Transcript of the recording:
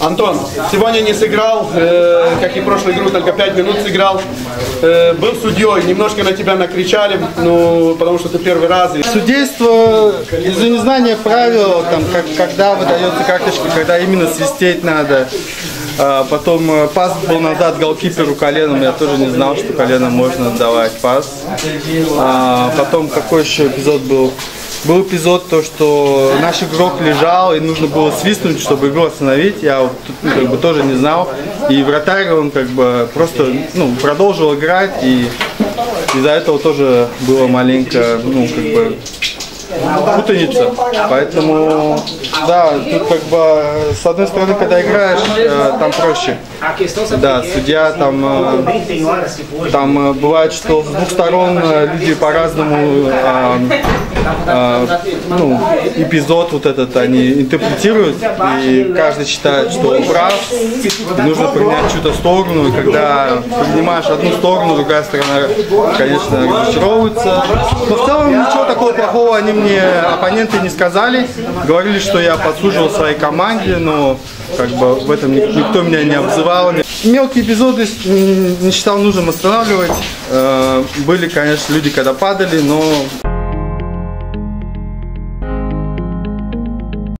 Антон, сегодня не сыграл, как и прошлую игру, только 5 минут сыграл. Был судьей, немножко на тебя накричали, ну, потому что ты первый раз. Судейство из-за незнания правил, там, когда выдается карточка, когда именно свистеть надо. Потом пас был назад голкиперу коленом, я тоже не знал, что коленом можно давать пас. Потом какой еще эпизод был? Был эпизод, то, что наш игрок лежал и нужно было свистнуть, чтобы игру остановить. Я как бы тоже не знал. И вратарь, он как бы просто продолжил играть, и из-за этого тоже было маленько, как бы путаница. Поэтому, да, тут как бы с одной стороны, когда играешь, там проще. Да, судья там бывает, что с двух сторон люди по-разному эпизод вот этот они интерпретируют, и каждый считает, что он прав, и нужно принять чью-то сторону, и когда принимаешь одну сторону, другая сторона, конечно, разочаровывается. Но в целом ничего такого плохого они мне, оппоненты, не сказали, говорили, что я подсуживал своей команде, но как бы в этом никто меня не обзывал. Мелкие эпизоды не считал нужным останавливать. Были, конечно, люди, когда падали, но